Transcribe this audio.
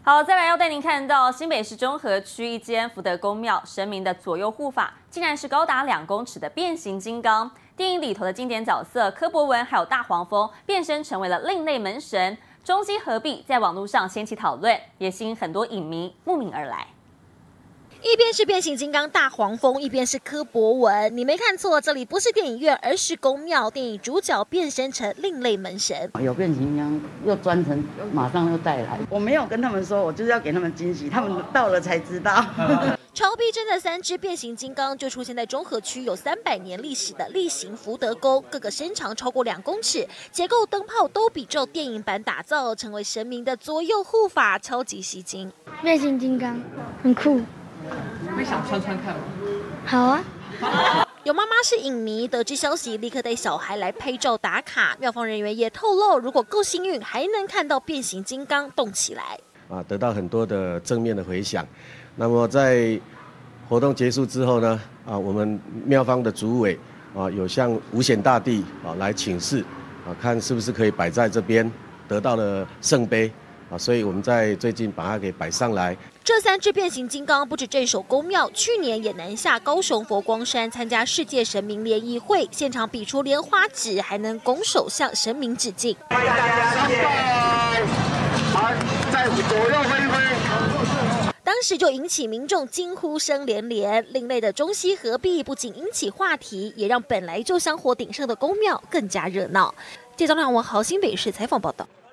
好，再来要带您看到新北市中和区一间福德宫庙神明的左右护法，竟然是高达2公尺的变形金刚。电影里头的经典角色柯博文还有大黄蜂变身成为了另类门神，中西合璧，在网络上掀起讨论，也吸引很多影迷慕名而来。 一边是变形金刚大黄蜂，一边是柯博文。你没看错，这里不是电影院，而是宫庙。电影主角变身成另类门神， 有变形金刚又专程马上又带来。我没有跟他们说，我就是要给他们惊喜，他们到了才知道。 超逼真的3只变形金刚就出现在中和区有300年历史的例行福德宫，各个身长超过2公尺，结构灯泡都比照电影版打造，成为神明的左右护法，超级吸睛。 变形金刚很酷。 会想穿看吗？ 好啊！ 有妈妈是影迷，得知消息立刻带小孩来拍照打卡。庙方人员也透露，如果够幸运，还能看到变形金刚动起来。 得到很多的正面的回响。那么在活动结束之后呢，我们庙方的主委有向五显大帝来请示，看是不是可以摆在这边，得到了圣杯。 所以我们在最近把它给摆上来。 这3只变形金刚不止镇守宫庙，去年也南下高雄佛光山参加世界神明联谊会，现场比出莲花指，还能拱手向神明致敬。 欢迎大家上拜，好，在左右挥一挥。 当时就引起民众惊呼声连连，另类的中西合璧不仅引起话题，也让本来就香火鼎盛的宫庙更加热闹。记者张亮文豪新北市采访报道。